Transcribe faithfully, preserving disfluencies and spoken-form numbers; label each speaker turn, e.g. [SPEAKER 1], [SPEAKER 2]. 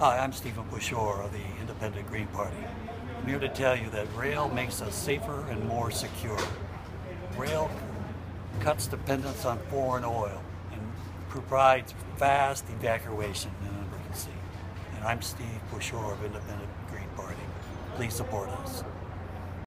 [SPEAKER 1] Hi, I'm Stephen Pushor of the Independent Green Party. I'm here to tell you that rail makes us safer and more secure. Rail cuts dependence on foreign oil and provides fast evacuation in an emergency. And I'm Steve Pushor of Independent Green Party. Please support us.